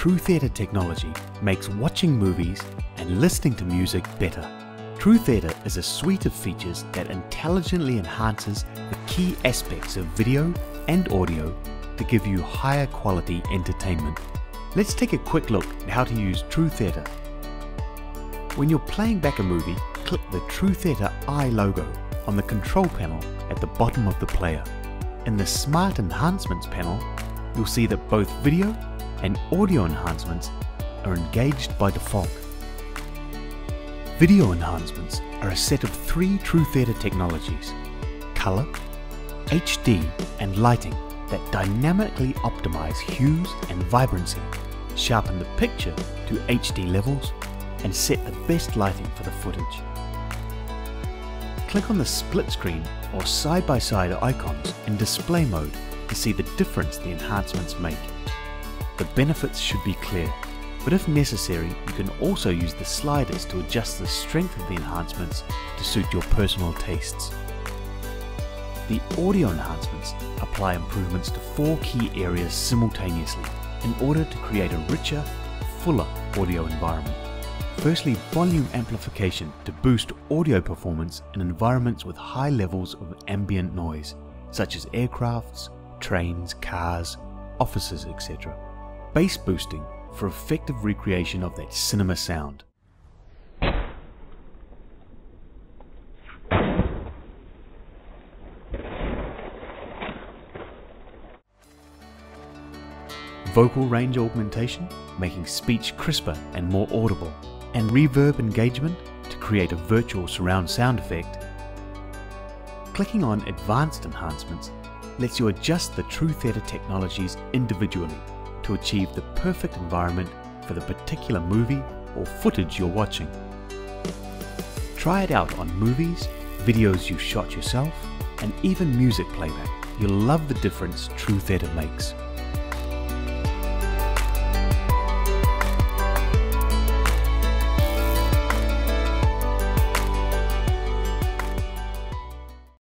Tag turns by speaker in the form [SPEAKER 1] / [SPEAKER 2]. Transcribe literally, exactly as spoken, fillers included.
[SPEAKER 1] TrueTheater technology makes watching movies and listening to music better. TrueTheater is a suite of features that intelligently enhances the key aspects of video and audio to give you higher quality entertainment. Let's take a quick look at how to use TrueTheater. When you're playing back a movie, click the TrueTheater Eye logo on the control panel at the bottom of the player. In the Smart Enhancements panel, you'll see that both video and audio enhancements are engaged by default. Video enhancements are a set of three TrueTheater technologies: color, H D and lighting that dynamically optimize hues and vibrancy, sharpen the picture to H D levels, and set the best lighting for the footage. Click on the split screen or side-by-side icons in display mode to see the difference the enhancements make. The benefits should be clear, but if necessary, you can also use the sliders to adjust the strength of the enhancements to suit your personal tastes. The audio enhancements apply improvements to four key areas simultaneously in order to create a richer, fuller audio environment. Firstly, volume amplification to boost audio performance in environments with high levels of ambient noise, such as aircrafts, trains, cars, offices, et cetera. Bass boosting for effective recreation of that cinema sound. Vocal range augmentation, making speech crisper and more audible, and reverb engagement to create a virtual surround sound effect. Clicking on Advanced Enhancements lets you adjust the TrueTheater technologies individually to achieve the perfect environment for the particular movie or footage you're watching. Try it out on movies, videos you shot yourself, and even music playback. You'll love the difference TrueTheater makes.